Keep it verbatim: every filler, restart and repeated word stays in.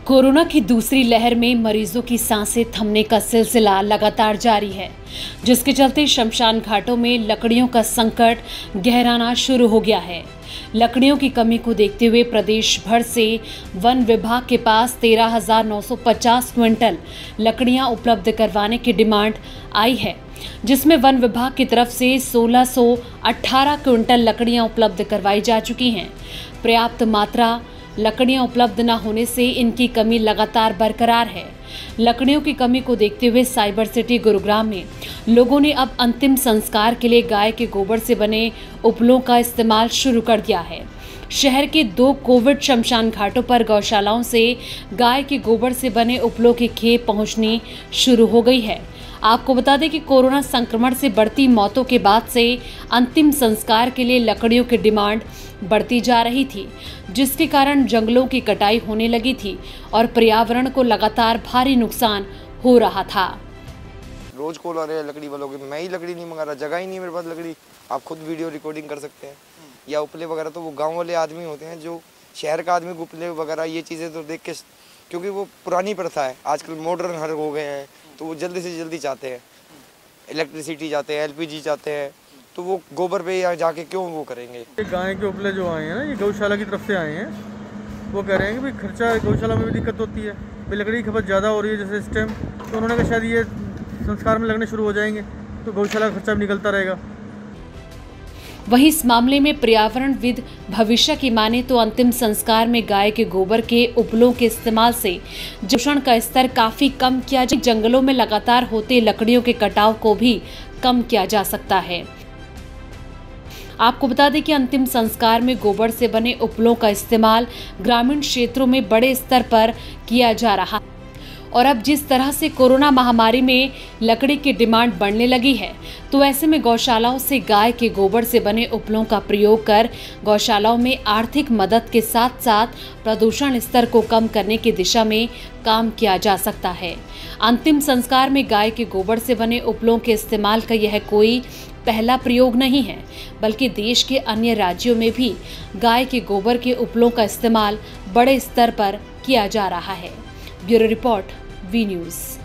Corona की दूसरी लहर में मरीजों की सांसें थमने का सिलसिला लगातार जारी है, जिसके चलते शमशान घाटों में लकड़ियों का संकट गहराना शुरू हो गया है। लकड़ियों की कमी को देखते हुए प्रदेश भर से वन विभाग के पास तेरह हजार नौ सौ पचास क्विंटल लकड़ियां उपलब्ध करवाने की डिमांड आई है, जिसमें वन विभाग की तरफ से सोलह सौ अठारह क्विंटल लकड़ियां उपलब्ध करवाई जा चुकी हैं। पर्याप्त मात्रा लकड़ियां उपलब्ध न होने से इनकी कमी लगातार बरकरार है। लकड़ियों की कमी को देखते हुए साइबर सिटी गुरुग्राम में लोगों ने अब अंतिम संस्कार के लिए गाय के गोबर से बने उपलों का इस्तेमाल शुरू कर दिया है। शहर के दो कोविड शमशान घाटों पर गौशालाओं से गाय के गोबर से बने उपलों की खेप पहुंचनी शुरू हो गई है। आपको बता दें कि कोरोना संक्रमण से बढ़ती मौतों के बाद से अंतिम संस्कार के लिए लकड़ियों की डिमांड बढ़ती जा रही थी, जिसके कारण जंगलों की कटाई होने लगी थी और पर्यावरण को लगातार भारी नुकसान हो रहा था। रोज कॉल आ रहे हैं लकड़ी वालों के, मैं ही लकड़ी नहीं मंगा रहा, जगह ही नहीं है मेरे पास लकड़ी। आप खुद वीडियो रिकॉर्डिंग कर सकते हैं या उपले वगैरह, तो वो गाँव वाले आदमी होते हैं, जो शहर का आदमी उपले वगैरह ये चीज़ें तो देख के, क्योंकि वो पुरानी प्रथा है, आजकल मॉडर्न हर हो गए हैं, तो वो जल्दी से जल्दी चाहते हैं, इलेक्ट्रिसिटी चाहते हैं, एलपीजी चाहते हैं, तो वो गोबर पे या जाके क्यों वो करेंगे। गाय के उपले जो आए हैं ना, ये गौशाला की तरफ से आए हैं, वो कह रहे हैं कि भाई खर्चा गौशाला में भी दिक्कत होती है, भाई लकड़ी की खपत ज़्यादा हो रही है जैसे इस टाइम, तो उन्होंने कहा शायद ये संस्कार में लगने शुरू हो जाएंगे तो गौशाला का खर्चा भी निकलता रहेगा। वहीं इस मामले में पर्यावरणविद भविष्य की माने तो अंतिम संस्कार में गाय के गोबर के उपलों के इस्तेमाल से प्रदूषण का स्तर काफी कम किया जा, जंगलों में लगातार होते लकड़ियों के कटाव को भी कम किया जा सकता है। आपको बता दें कि अंतिम संस्कार में गोबर से बने उपलों का इस्तेमाल ग्रामीण क्षेत्रों में बड़े स्तर पर किया जा रहा है और अब जिस तरह से कोरोना महामारी में लकड़ी की डिमांड बढ़ने लगी है, तो ऐसे में गौशालाओं से गाय के गोबर से बने उपलों का प्रयोग कर गौशालाओं में आर्थिक मदद के साथ साथ प्रदूषण स्तर को कम करने की दिशा में काम किया जा सकता है। अंतिम संस्कार में गाय के गोबर से बने उपलों के इस्तेमाल का यह कोई पहला प्रयोग नहीं है, बल्कि देश के अन्य राज्यों में भी गाय के गोबर के उपलों का इस्तेमाल बड़े स्तर पर किया जा रहा है। Bureau report, V news.